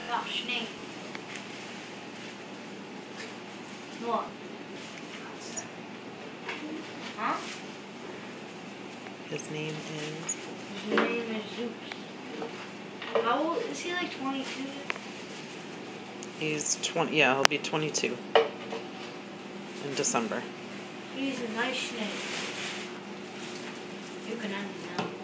got a snake. What? Huh? His name is... His name is Zeus. How old is he? Like 22? He's 20. Yeah, he'll be 22 in December. He's a nice snake. You can end him now.